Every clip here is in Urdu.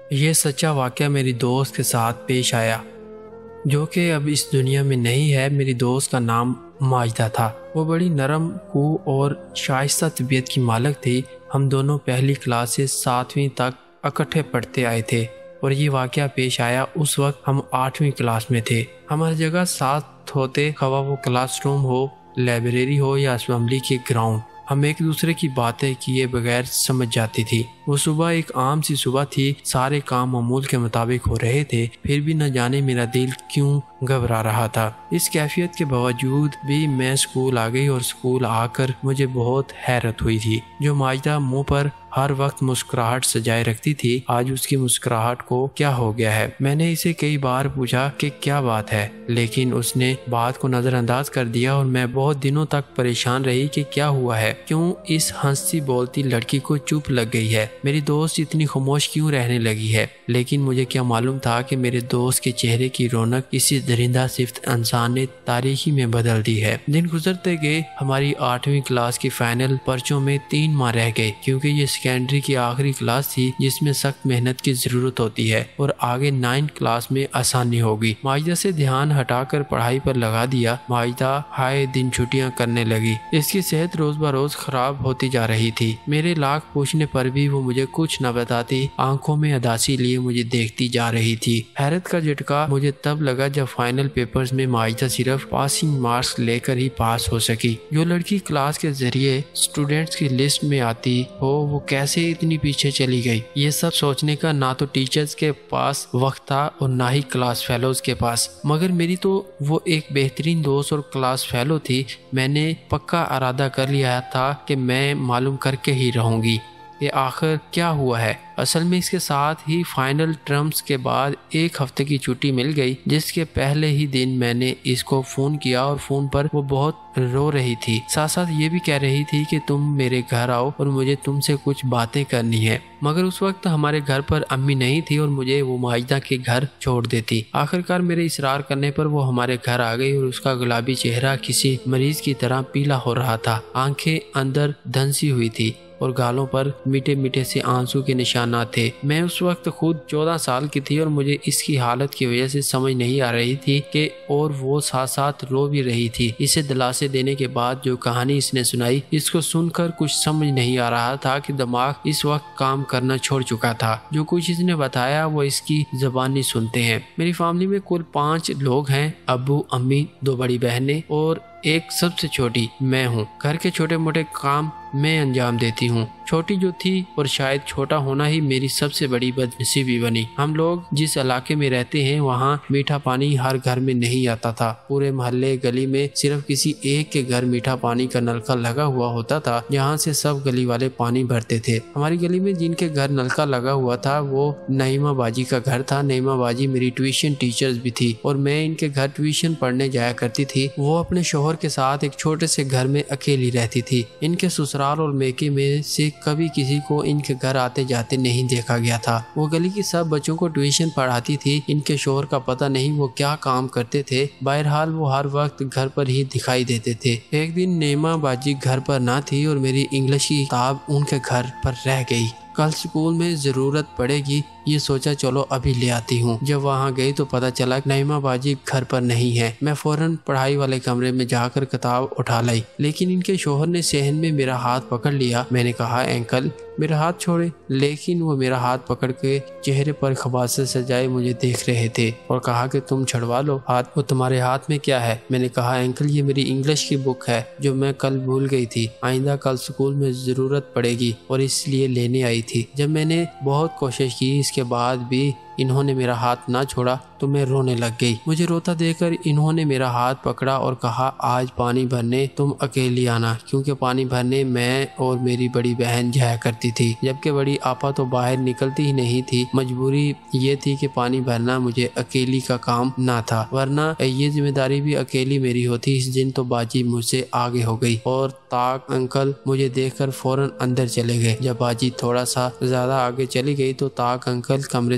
یہ سچا واقعہ میری دوست کے ساتھ پیش آیا جو کہ اب اس دنیا میں نہیں ہے۔ میری دوست کا نام ماجدہ تھا۔ وہ بڑی نرم خو اور شائستہ طبیعت کی مالک تھی۔ ہم دونوں پہلی کلاس سے 7ویں تک اکٹھے پڑھتے آئے تھے اور یہ واقعہ پیش آیا اس وقت ہم 8ویں کلاس میں تھے۔ ہم ہر جگہ ساتھ ہوتے، خواہ وہ کلاس روم ہو، لائبریری ہو یا اسمبلی کے گراؤنڈ۔ ہم ایک دوسرے کی باتیں کیے بغیر سمجھ جاتی تھی۔ وہ صبح ایک عام سی صبح تھی، سارے کام معمول کے مطابق ہو رہے تھے، پھر بھی نہ جانے میرا دل کیوں گھبرا رہا تھا۔ اس کیفیت کے باوجود بھی میں اسکول آ گئی اور اسکول آ کر مجھے بہت حیرت ہوئی تھی۔ جو ماجدہ منہ پر ہر وقت مسکراہٹ سجائے رکھتی تھی، آج اس کی مسکراہٹ کو کیا ہو گیا ہے؟ میں نے اسے کئی بار پوچھا کہ کیا بات ہے، لیکن اس نے بات کو نظر انداز کر دیا اور میں بہت دنوں تک پریشان رہی کہ کیا ہوا ہے، کیوں اس ہنستی بولتی لڑکی کو چپ لگ گئی ہے، میری دوست اتنی خاموش کیوں رہنے لگی ہے۔ لیکن مجھے کیا معلوم تھا کہ میرے دوست کے چہرے کی رونق کسی درندہ صفت انسان نے تاریخی میں بدل دی ہے۔ دن گزرتے گئے، ہماری 8ویں کلاس کی فائنل پرچوں میں 3 ماہ رہ گئے، کیونکہ یہ سیکنڈری کی آخری کلاس تھی جس میں سخت محنت کی ضرورت ہوتی ہے اور آگے 9 کلاس میں آسانی ہوگی۔ ماجدہ سے دھیان ہٹا کر پڑھائی پر لگا دیا۔ ماجدہ ہائے دن چھٹیاں کرنے لگی۔ اس کی صحت روز بروز خراب ہوتی جا رہی تھی۔ میرے لاکھ پوچھنے پر بھی وہ مجھے کچھ نہ بتاتی، آنکھوں میں اداسی لیے مجھے دیکھتی جا رہی تھی۔ حیرت کا جھٹکا مجھے تب لگا جب فائنل پیپرز میں ماجدہ صرف پاسنگ مارکس لے کر ہی پاس ہو سکی۔ جو لڑکی کلاس کے ذریعے اسٹوڈنٹس کی لسٹ میں آتی ہو وہ کیسے اتنی پیچھے چلی گئی؟ یہ سب سوچنے کا نہ تو ٹیچرز کے پاس وقت تھا اور نہ ہی کلاس فیلوز کے پاس، مگر میری تو وہ ایک بہترین دوست اور کلاس فیلو تھی۔ میں نے پکا ارادہ کر لیا تھا کہ میں معلوم کر کے ہی رہوں گی کہ آخر کیا ہوا ہے۔ اصل میں اس کے ساتھ ہی فائنل ٹرمز کے بعد 1 ہفتے کی چھٹی مل گئی، جس کے پہلے ہی دن میں نے اس کو فون کیا اور فون پر وہ بہت رو رہی تھی، ساتھ ساتھ یہ بھی کہہ رہی تھی کہ تم میرے گھر آؤ اور مجھے تم سے کچھ باتیں کرنی ہے۔ مگر اس وقت ہمارے گھر پر امی نہیں تھی اور مجھے وہ ماجدہ کے گھر چھوڑ دیتی۔ آخرکار میرے اصرار کرنے پر وہ ہمارے گھر آ گئی اور اس کا گلابی چہرہ کسی مریض کی طرح پیلا ہو رہا تھا، آنکھیں اندر دھنسی ہوئی تھی اور گالوں پر میٹھے میٹھے سے آنسو کے نشانات تھے۔ میں اس وقت خود 14 سال کی تھی اور مجھے اس کی حالت کی وجہ سے سمجھ نہیں آ رہی تھی کہ اور وہ ساتھ ساتھ رو بھی رہی تھی۔ اسے دلاسے دینے کے بعد جو کہانی اس نے سنائی، اس کو سن کر کچھ سمجھ نہیں آ رہا تھا کہ دماغ اس وقت کام کرنا چھوڑ چکا تھا۔ جو کچھ اس نے بتایا وہ اس کی زبانی سنتے ہیں۔ میری فیملی میں کل 5 لوگ ہیں، ابو، امی، 2 بڑی بہنیں اور ایک سب سے چھوٹی میں ہوں۔ گھر کے چھوٹے موٹے کام میں انجام دیتی ہوں۔ چھوٹی جو تھی اور شاید چھوٹا ہونا ہی میری سب سے بڑی بدنصیبی بنی۔ ہم لوگ جس علاقے میں رہتے ہیں وہاں میٹھا پانی ہر گھر میں نہیں آتا تھا۔ پورے محلے گلی میں صرف کسی ایک کے گھر میٹھا پانی کا نلکا لگا ہوا ہوتا تھا، جہاں سے سب گلی والے پانی بھرتے تھے۔ ہماری گلی میں جن کے گھر نلکا لگا ہوا تھا وہ نعیمہ باجی کا گھر تھا۔ نعیمہ باجی میری ٹیوشن ٹیچرز بھی تھی اور میں ان کے گھر ٹیوشن پڑھنے جایا کرتی تھی۔ وہ اپنے شوہر کے ساتھ ایک چھوٹے سے گھر میں اکیلی رہتی تھی۔ ان کے سسرال اور میکے میں سے کبھی کسی کو ان کے گھر آتے جاتے نہیں دیکھا گیا تھا۔ وہ گلی کی سب بچوں کو ٹیوشن پڑھاتی تھی۔ ان کے شوہر کا پتہ نہیں وہ کیا کام کرتے تھے، بہرحال وہ ہر وقت گھر پر ہی دکھائی دیتے تھے۔ ایک دن نعیمہ باجی گھر پر نہ تھی اور میری انگلش کی کتاب ان کے گھر پر رہ گئی۔ کل اسکول میں ضرورت پڑے گی، یہ سوچا چلو ابھی لے آتی ہوں۔ جب وہاں گئی تو پتہ چلا نعیمہ باجی گھر پر نہیں ہے۔ میں فوراً پڑھائی والے کمرے میں جا کر کتاب اٹھا لائی، لیکن ان کے شوہر نے صحن میں میرا ہاتھ پکڑ لیا۔ میں نے کہا انکل میرا ہاتھ چھوڑے، لیکن وہ میرا ہاتھ پکڑ کے چہرے پر خباثت سجائے مجھے دیکھ رہے تھے اور کہا کہ تم چھڑوا لو ہاتھ، وہ تمہارے ہاتھ میں کیا ہے؟ میں نے کہا انکل یہ میری انگلش کی بک ہے جو میں کل بھول گئی تھی، آئندہ کل اسکول میں ضرورت پڑے گی اور اس لیے لینے آئی تھی۔ جب میں نے بہت کوشش کی اس کے بعد بھی انہوں نے میرا ہاتھ نہ چھوڑا تو میں رونے لگ گئی۔ مجھے روتا دیکھ کر انہوں نے میرا ہاتھ پکڑا اور کہا آج پانی بھرنے تم اکیلی آنا، کیونکہ پانی بھرنے میں اور میری بڑی بہن جایا کرتی تھی، جبکہ بڑی آپا تو باہر نکلتی ہی نہیں تھی۔ مجبوری یہ تھی کہ پانی بھرنا مجھے اکیلی کا کام نہ تھا، ورنہ یہ ذمہ داری بھی اکیلی میری ہوتی۔ اس دن تو باجی مجھ سے آگے ہو گئی اور تاک انکل مجھے دیکھ کر فوراً اندر چلے گئے۔ جب باجی تھوڑا سا زیادہ آگے چلی گئی تو تاک انکل کمرے سے باہر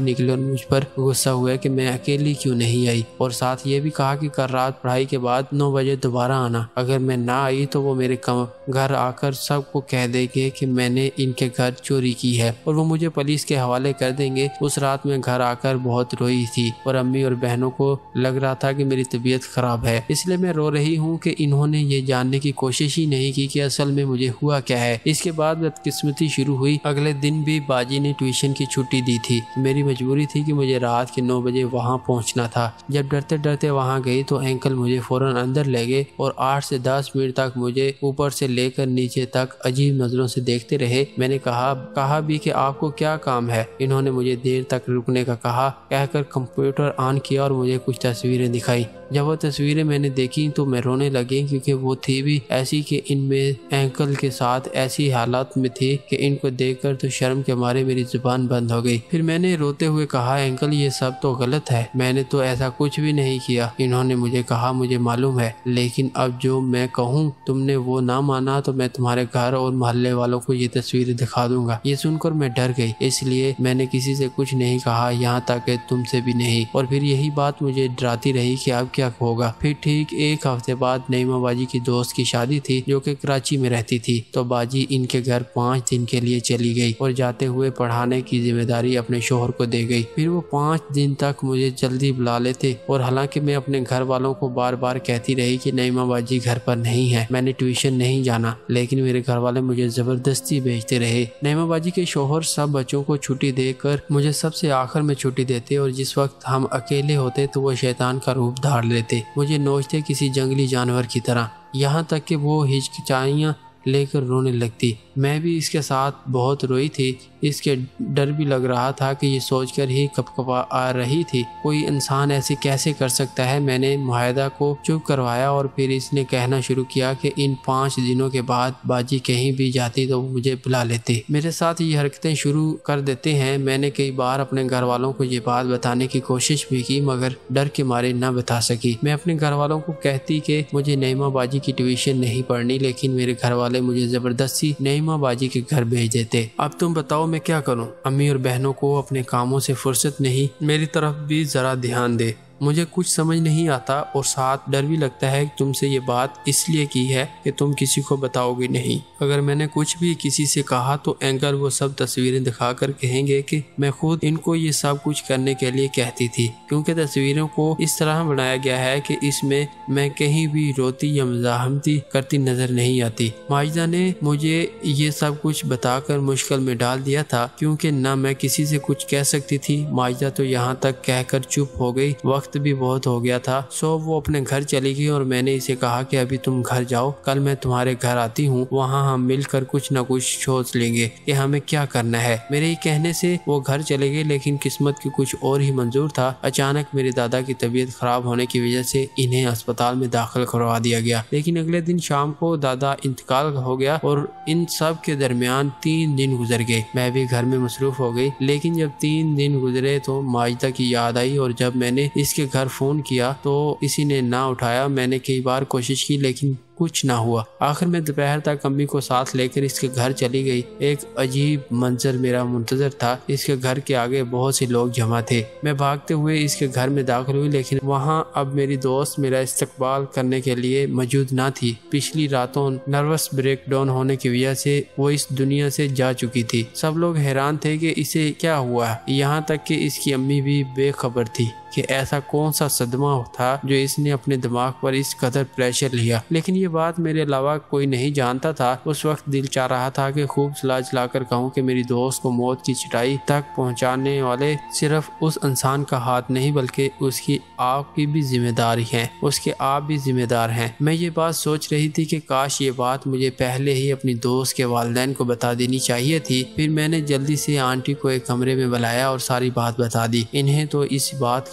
نکلے اور مجھ پر غصہ ہوا کہ میں اکیلی کیوں نہیں آئی، اور ساتھ یہ بھی کہا کہ کل رات پڑھائی کے بعد 9 بجے دوبارہ آنا، اگر میں نہ آئی تو وہ میرے گھر آ کر سب کو کہہ دے گے کہ میں نے ان کے گھر چوری کی ہے اور وہ مجھے پولیس کے حوالے کر دیں گے۔ اس رات میں گھر آ کر بہت روئی تھی اور امی اور بہنوں کو لگ رہا تھا کہ میری طبیعت خراب ہے، اس لیے میں رو رہی ہوں کہ انہوں نے یہ جاننے کی کوشش ہی نہیں کی کہ اصل میں مجھے ہوا کیا ہے۔ اس کے بعد بدقسمتی شروع ہوئی۔ اگلے دن بھی باجی نے ٹیوشن کی چھٹی دی تھی، میری مجبوری تھی کہ مجھے رات کے 9 بجے وہاں پہنچنا تھا۔ جب ڈرتے ڈرتے وہاں گئی تو انکل مجھے فوراً اندر لے گئے اور 8 سے 10 منٹ تک مجھے اوپر سے لے کر نیچے تک عجیب نظروں سے دیکھتے رہے۔ میں نے کہا بھی کہ آپ کو کیا کام ہے؟ انہوں نے مجھے دیر تک رکنے کا کہہ کر کمپیوٹر آن کیا اور مجھے کچھ تصویریں دکھائی۔ جب وہ تصویریں میں نے دیکھی تو میں رونے لگی، کیونکہ وہ تھی بھی ایسی کہ ان میں انکل کے ساتھ ایسی حالات میں تھی کہ ان کو دیکھ کر تو شرم کے مارے میری زبان بند ہو گئی۔ پھر میں نے روتے ہوئے کہا، انکل یہ سب تو غلط ہے، میں نے تو ایسا کچھ بھی نہیں کیا۔ انہوں نے مجھے کہا، مجھے معلوم ہے، لیکن اب جو میں کہوں تم نے وہ نہ مانا تو میں تمہارے گھر اور محلے والوں کو یہ تصویریں دکھا دوں گا۔ یہ سن کر میں ڈر گئی، اس لیے میں نے کسی سے کچھ نہیں کہا، یہاں تک کہ تم سے بھی نہیں، اور پھر یہی بات مجھے ڈراتی رہی کہ اب کیا ہوگا۔ پھر ٹھیک 1 ہفتے بعد نعیمہ باجی کی دوست کی شادی تھی جو کہ کراچی میں رہتی تھی، تو باجی ان کے گھر 5 دن کے لیے چلی گئی اور جاتے ہوئے پڑھانے کی ذمہ داری اپنے شوہر کو دے گئی۔ پھر وہ 5 دن تک مجھے جلدی بلا لیتے، اور حالانکہ میں اپنے گھر والوں کو بار بار کہتی رہی کہ نعیمہ باجی گھر پر نہیں ہے، میں نے ٹیوشن نہیں جانا، لیکن میرے گھر والے مجھے زبردستی بھیجتے رہے۔ نعیمہ باجی کے شوہر سب بچوں کو چھٹی دے کر مجھے سب سے آخر میں چھٹی دیتے، اور جس وقت ہم اکیلے ہوتے تو وہ شیطان کا روپ دھار لیتے، مجھے نوچتے کسی جنگلی جانور کی طرح، یہاں تک کہ وہ ہچکچائیاں لے کر رونے لگتی۔ میں بھی اس کے ساتھ بہت روئی تھی، اس کے ڈر بھی لگ رہا تھا کہ یہ سوچ کر ہی کپکپا آ رہی تھی، کوئی انسان ایسے کیسے کر سکتا ہے۔ میں نے معاہدہ کو چپ کروایا اور پھر اس نے کہنا شروع کیا کہ ان 5 دنوں کے بعد باجی کہیں بھی جاتی تو مجھے بلا لیتے، میرے ساتھ یہ حرکتیں شروع کر دیتے ہیں۔ میں نے کئی بار اپنے گھر والوں کو یہ بات بتانے کی کوشش بھی کی، مگر ڈر کے مارے نہ بتا سکی۔ میں اپنے گھر والوں کو کہتی کہ مجھے نعیمہ باجی کی ٹیوشن نہیں پڑھنی، لیکن میرے گھر والے مجھے زبردستی نعیمہ باجی کے گھر بھیج دیتے۔ اب تم بتاؤ میں کیا کروں؟ امی اور بہنوں کو اپنے کاموں سے فرصت نہیں، میری طرف بھی ذرا دھیان دے، مجھے کچھ سمجھ نہیں آتا، اور ساتھ ڈر بھی لگتا ہے کہ تم سے یہ بات اس لیے کی ہے کہ تم کسی کو بتاؤ گے نہیں، اگر میں نے کچھ بھی کسی سے کہا تو اینکر وہ سب تصویریں دکھا کر کہیں گے کہ میں خود ان کو یہ سب کچھ کرنے کے لیے کہتی تھی، کیونکہ تصویروں کو اس طرح بنایا گیا ہے کہ اس میں کہیں بھی روتی یا مزاحمتی کرتی نظر نہیں آتی۔ ماجدہ نے مجھے یہ سب کچھ بتا کر مشکل میں ڈال دیا تھا، کیونکہ نہ میں کسی سے کچھ کہہ سکتی تھی۔ ماجدہ تو یہاں تک کہہ کر چپ ہو گئی، وقت بھی بہت ہو گیا تھا، سو وہ اپنے گھر چلی گئی، اور میں نے اسے کہا کہ ابھی تم گھر جاؤ، کل میں تمہارے گھر آتی ہوں، وہاں ہم مل کر کچھ نہ کچھ سوچ لیں گے کہ ہمیں کیا کرنا ہے۔ میرے ہی کہنے سے وہ گھر چلے گئے، لیکن قسمت کی کچھ اور ہی منظور تھا۔ اچانک میرے دادا کی طبیعت خراب ہونے کی وجہ سے انہیں اسپتال میں داخل کروا دیا گیا، لیکن اگلے دن شام کو دادا انتقال ہو گیا، اور ان سب کے درمیان 3 دن گزر گئے۔ میں بھی گھر میں مصروف ہو گئی، لیکن جب 3 دن گزرے تو ماجدہ کی یاد آئی، اور جب میں نے اس کے گھر فون کیا تو کسی نے نہ اٹھایا۔ میں نے کئی بار کوشش کی لیکن کچھ نہ ہوا۔ آخر میں دوپہر تک امی کو ساتھ لے کر اس کے گھر چلی گئی۔ ایک عجیب منظر میرا منتظر تھا، اس کے گھر کے آگے بہت سے لوگ جمع تھے۔ میں بھاگتے ہوئے اس کے گھر میں داخل ہوئی، لیکن وہاں اب میری دوست میرا استقبال کرنے کے لیے موجود نہ تھی۔ پچھلی راتوں نروس بریک ڈاؤن ہونے کی وجہ سے وہ اس دنیا سے جا چکی تھی۔ سب لوگ حیران تھے کہ اسے کیا ہوا، یہاں تک کہ اس کی امی بھی بے خبر تھی کہ ایسا کون سا صدمہ تھا جو اس نے اپنے دماغ پر اس قدر پریشر لیا، لیکن یہ بات میرے علاوہ کوئی نہیں جانتا تھا۔ اس وقت دل چاہ رہا تھا کہ خوب چلا کر کہوں کہ میری دوست کو موت کی چٹائی تک پہنچانے والے صرف اس انسان کا ہاتھ نہیں بلکہ اس کی آپ کی بھی ذمہ داری ہے، اس کے آپ بھی ذمہ دار ہیں۔ میں یہ بات سوچ رہی تھی کہ کاش یہ بات مجھے پہلے ہی اپنی دوست کے والدین کو بتا دینی چاہیے تھی۔ پھر میں نے جلدی سے آنٹی کو ایک کمرے میں بلایا اور ساری بات بتا دی۔ انہیں تو اس بات کا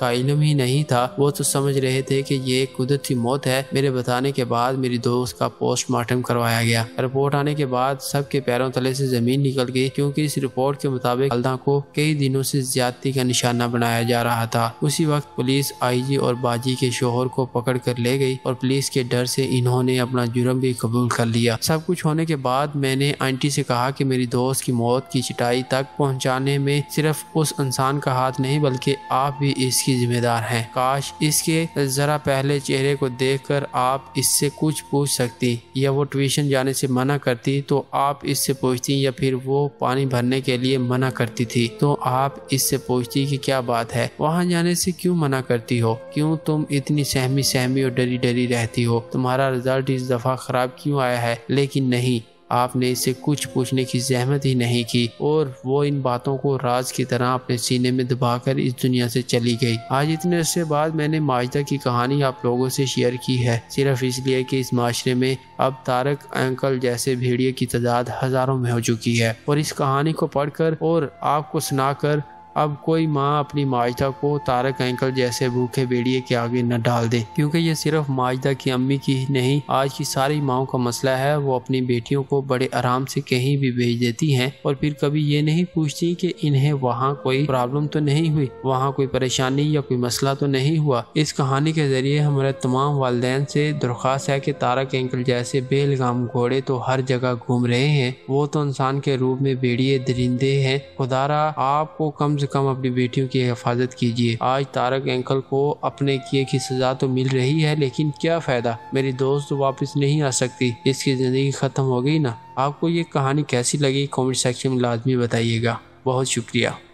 کا علم ہی نہیں تھا، وہ تو سمجھ رہے تھے کہ یہ ایک قدرتی موت ہے۔ میرے بتانے کے بعد میری دوست کا پوسٹ مارٹم کروایا گیا۔ رپورٹ آنے کے بعد سب کے پیروں تلے سے زمین نکل گئی، کیونکہ اس رپورٹ کے مطابق والدہ کو کئی دنوں سے زیادتی کا نشانہ بنایا جا رہا تھا۔ اسی وقت پولیس آئی جی اور باجی کے شوہر کو پکڑ کر لے گئی اور پولیس کے ڈر سے انہوں نے اپنا جرم بھی قبول کر لیا۔ سب کچھ ہونے کے بعد میں نے آنٹی سے کہا کہ میری دوست کی موت کی چٹائی تک پہنچانے میں صرف اس انسان کا ہاتھ نہیں بلکہ آپ بھی اس کی ذمہ دار ہیں۔ کاش اس کے ذرا پہلے چہرے کو دیکھ کر آپ اس سے کچھ پوچھ سکتی، یا وہ ٹیوشن جانے سے منع کرتی تو آپ اس سے پوچھتی، یا پھر وہ پانی بھرنے کے لیے منع کرتی تھی تو آپ اس سے پوچھتی کہ کیا بات ہے، وہاں جانے سے کیوں منع کرتی ہو، کیوں تم اتنی سہمی اور ڈری ڈری رہتی ہو، تمہارا رزلٹ اس دفعہ خراب کیوں آیا ہے؟ لیکن نہیں، آپ نے اسے کچھ پوچھنے کی زحمت ہی نہیں کی اور وہ ان باتوں کو راز کی طرح اپنے سینے میں دبا کر اس دنیا سے چلی گئی۔ آج اتنے عرصے بعد میں نے ماجدہ کی کہانی آپ لوگوں سے شیئر کی ہے، صرف اس لیے کہ اس معاشرے میں اب طارق انکل جیسے بھیڑیے کی تعداد ہزاروں میں ہو چکی ہے، اور اس کہانی کو پڑھ کر اور آپ کو سنا کر اب کوئی ماں اپنی ماجدہ کو طارق انکل جیسے بھوکے بھیڑیے کے آگے نہ ڈال دے، کیونکہ یہ صرف ماجدہ کی امی کی نہیں، آج کی ساری ماؤں کا مسئلہ ہے۔ وہ اپنی بیٹیوں کو بڑے آرام سے کہیں بھی بھیج دیتی ہیں اور پھر کبھی یہ نہیں پوچھتی کہ انہیں وہاں کوئی پرابلم تو نہیں ہوئی، وہاں کوئی پریشانی یا کوئی مسئلہ تو نہیں ہوا۔ اس کہانی کے ذریعے ہمارے تمام والدین سے درخواست ہے کہ طارق انکل جیسے بے لگام گھوڑے تو ہر جگہ گھوم رہے ہیں، وہ تو انسان کے روپ میں بھیڑیے درندے ہیں۔ خدارا آپ کو کم سے کم اپنی بیٹیوں کی حفاظت کیجیے۔ آج طارق انکل کو اپنے کیے کی سزا تو مل رہی ہے، لیکن کیا فائدہ، میری دوست تو واپس نہیں آ سکتی، اس کی زندگی ختم ہو گئی نا۔ آپ کو یہ کہانی کیسی لگی کامنٹ سیکشن میں لازمی بتائیے گا۔ بہت شکریہ۔